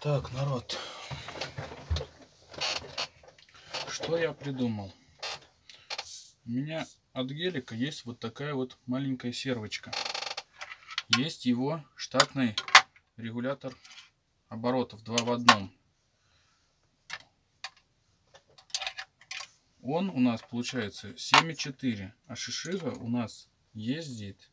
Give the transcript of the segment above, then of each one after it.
Так, народ, что я придумал? У меня от гелика есть вот такая вот маленькая сервочка. Есть его штатный регулятор оборотов 2 в 1. Он у нас получается 7,4, а шишига у нас ездит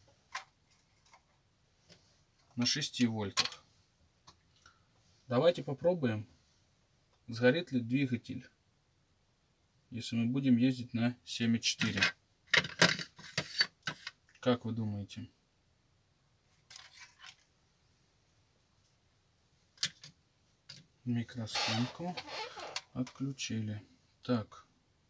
на 6 вольтах. Давайте попробуем, сгорит ли двигатель, если мы будем ездить на 7,4. Как вы думаете? Микросхемку отключили. Так.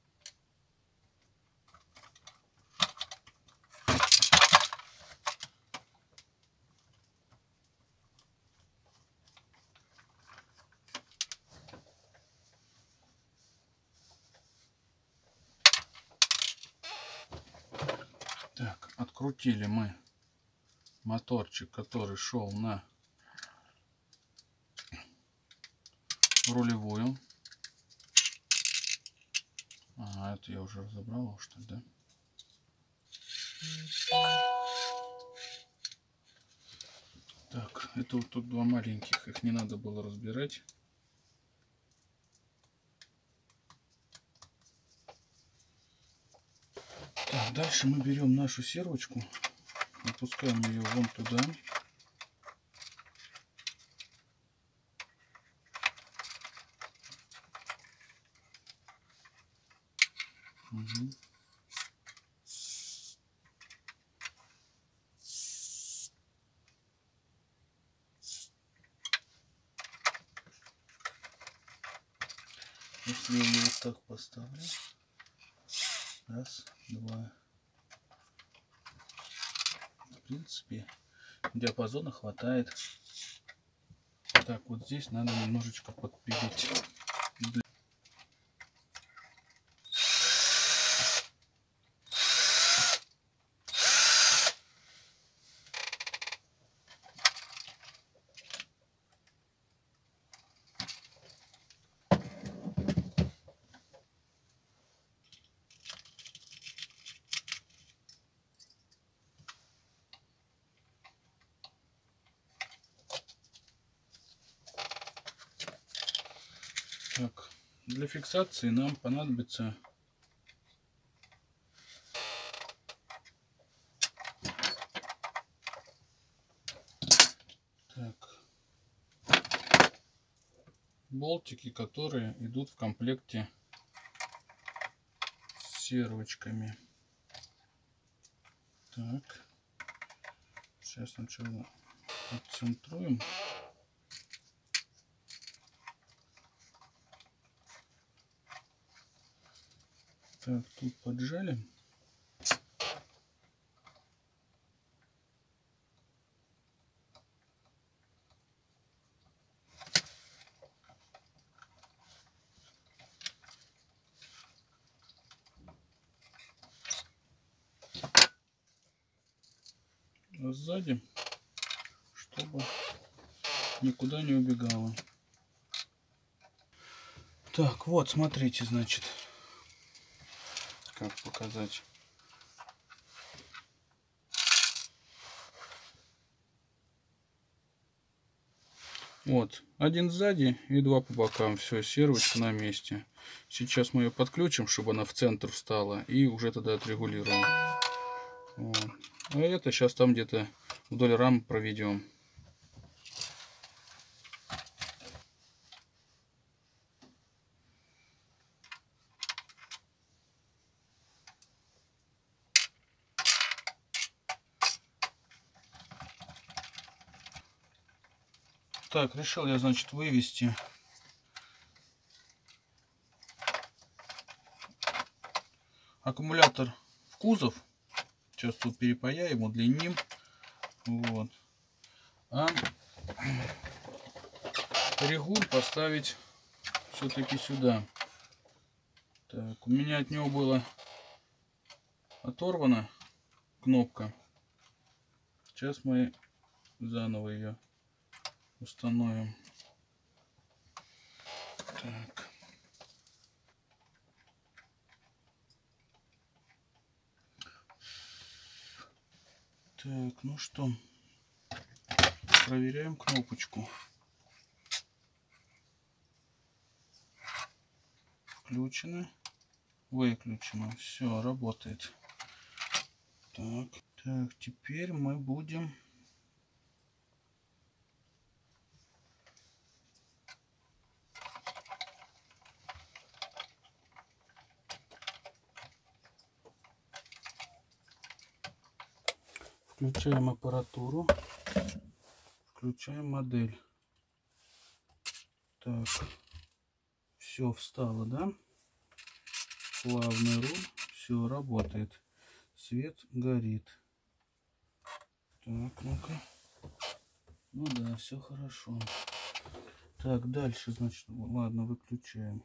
Так, открутили мы моторчик, который шел на рулевую. А, это я уже разобрал, что ли, да? Так, это вот тут 2 маленьких, их не надо было разбирать. Так, дальше мы берем нашу сервочку, опускаем ее вон туда. Угу. Если я ее вот так поставлю, раз, два, в принципе диапазона хватает. Так, вот здесь надо немножечко подпилить. Так, для фиксации нам понадобится болтики, которые идут в комплекте с сервочками. Так, сейчас сначала отцентруем. Так, тут поджали. А сзади, чтобы никуда не убегало. Так, вот, смотрите, значит, как показать. Вот, один сзади и 2 по бокам. Все, сервочка на месте. Сейчас мы ее подключим, чтобы она в центр встала, и уже тогда отрегулируем. Вот. А это сейчас там где-то вдоль рамы проведем. Так, решил я, значит, вывести аккумулятор в кузов. Сейчас тут перепаяем, удлиним. Вот. А регуль поставить все-таки сюда. Так, у меня от него была оторвана кнопка. Сейчас мы заново ее установим. Так. Так, ну что, проверяем кнопочку. Включено, выключено, все работает. Так, так, теперь мы будем включаем аппаратуру, включаем модель. Так, все встало, да? Плавный руль, все работает. Свет горит. Так, ну-ка. Ну да, все хорошо. Так, дальше, значит, ладно, выключаем.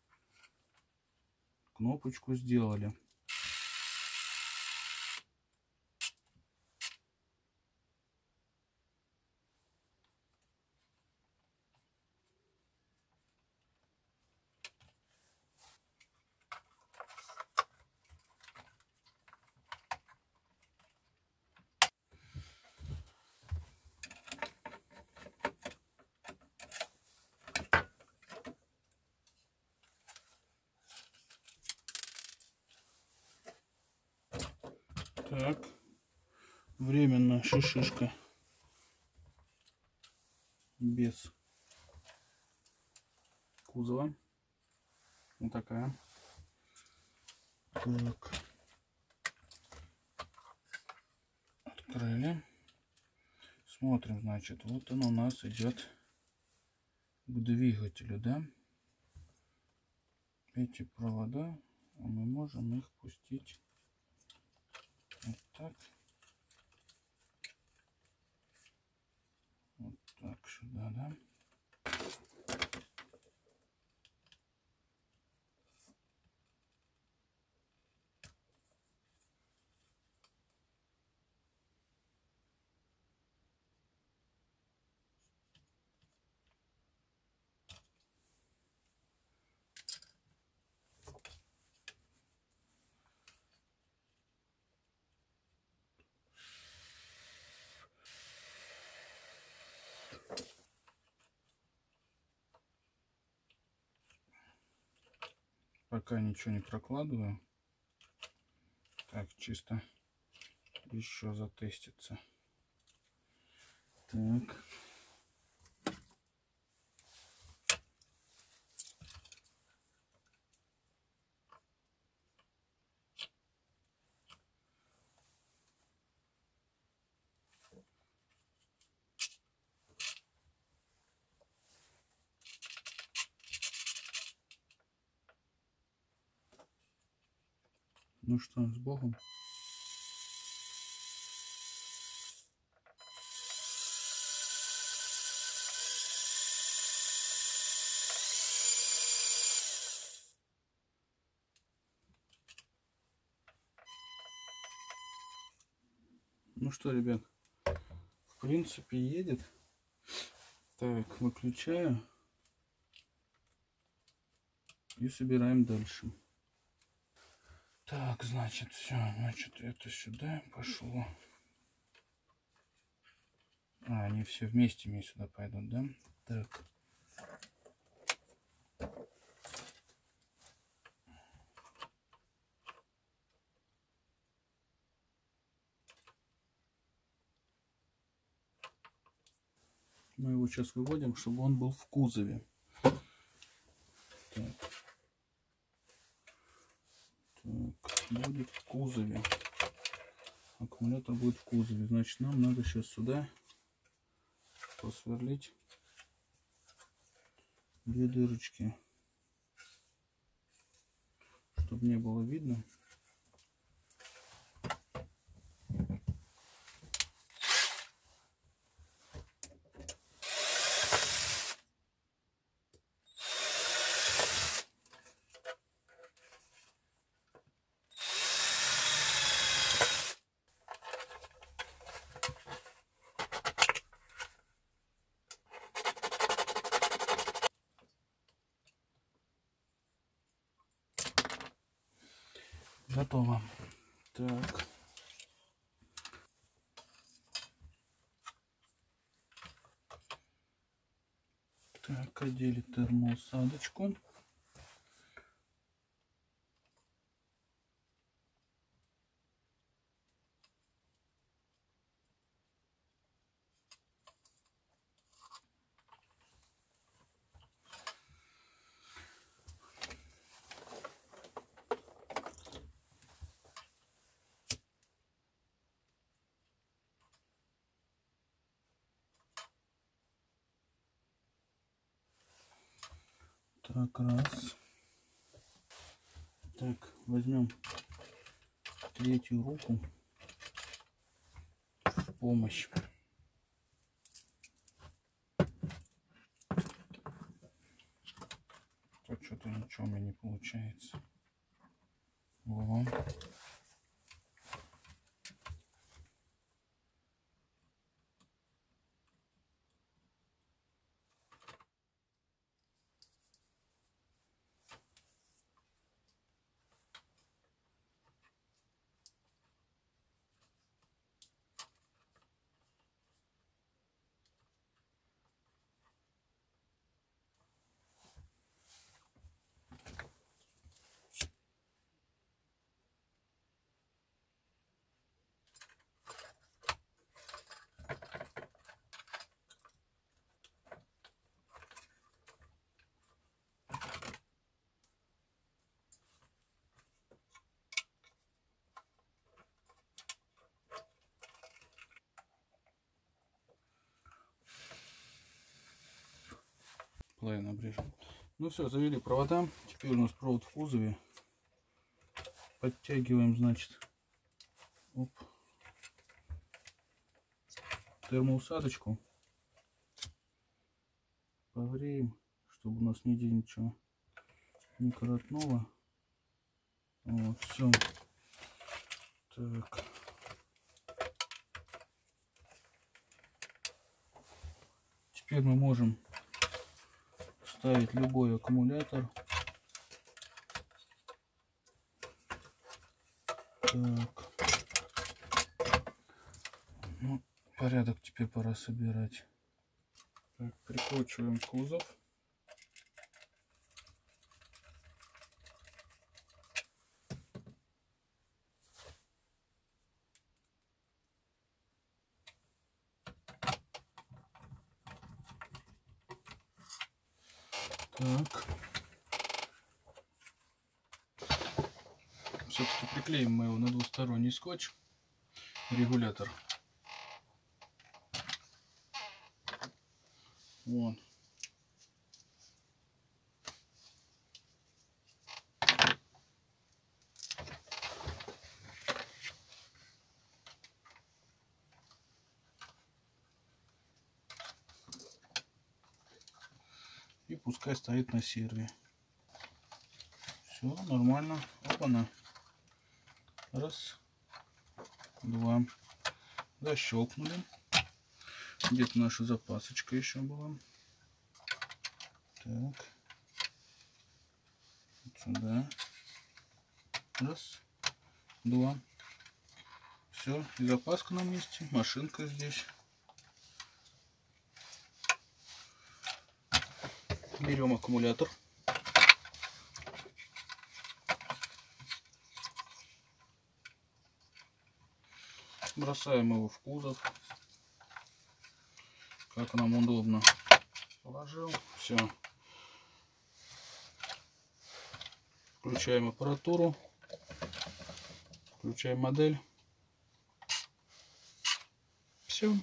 Кнопочку сделали. Так, временно шишишка без кузова. Вот такая. Так. Открыли. Смотрим, значит, вот он у нас идет к двигателю, да? Эти провода, мы можем их пустить вот так. Вот так сюда, да? Пока ничего не прокладываю. Так, чисто еще затестится. Так. Ну что, с Богом. Ну что, ребят, в принципе едет. Так, выключаю и собираем дальше. Так, значит, все, значит, это сюда пошло. А, они все вместе мне сюда пойдут, да? Так. Мы его сейчас выводим, чтобы он был в кузове. Так. Так, будет в кузове. Аккумулятор будет в кузове. Значит, нам надо сейчас сюда просверлить две дырочки, чтобы не было видно. Готово. Так. Так, одели термоусадочку. Так, раз. Так, возьмем третью руку в помощь. Тут что-то ничего у меня не получается. Во. Плавно обрежем. Ну все, завели провода. Теперь у нас провод в кузове. Подтягиваем, значит, термоусадочку. Погреем, чтобы у нас нигде ничего не коротнуло. Вот, все. Так. Теперь мы можем ставить любой аккумулятор. Так. Ну, порядок теперь пора собирать. Так, прикручиваем кузов. Так. Все-таки приклеим мы его на двусторонний скотч. Регулятор. Вон. И пускай стоит на серве. Все нормально. Опа-на. Раз, два. Защелкнули. Где-то наша запасочка еще была. Так. Вот сюда. Раз, два. Все, и запаска на месте. Машинка здесь. Берем аккумулятор. Бросаем его в кузов. Как нам удобно. Положил. Все. Включаем аппаратуру. Включаем модель. Все.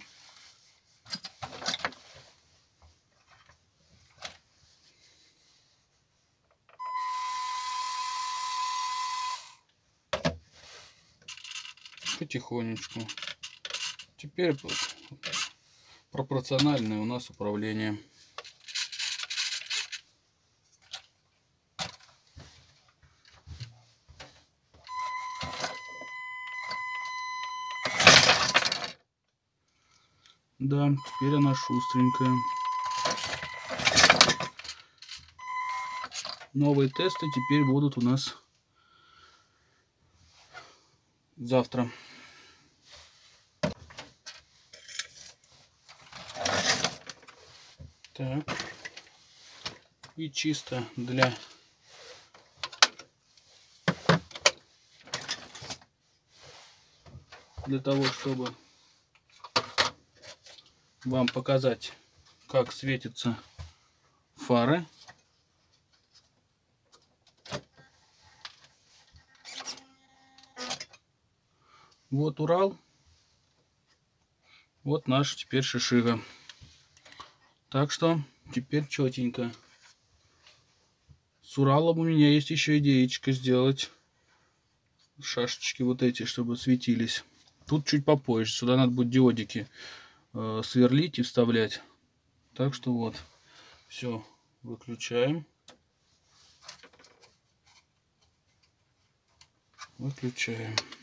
Потихонечку. Теперь пропорциональное у нас управление. Да, теперь она шустренькая. Новые тесты теперь будут у нас завтра. Так. И чисто для того, чтобы вам показать, как светятся фары. Вот Урал. Вот наш теперь Шишига. Так что теперь четенько. С Уралом у меня есть еще идеечка сделать шашечки вот эти, чтобы светились. Тут чуть попозже. Сюда надо будет диодики сверлить и вставлять. Так что вот. Все. Выключаем. Выключаем.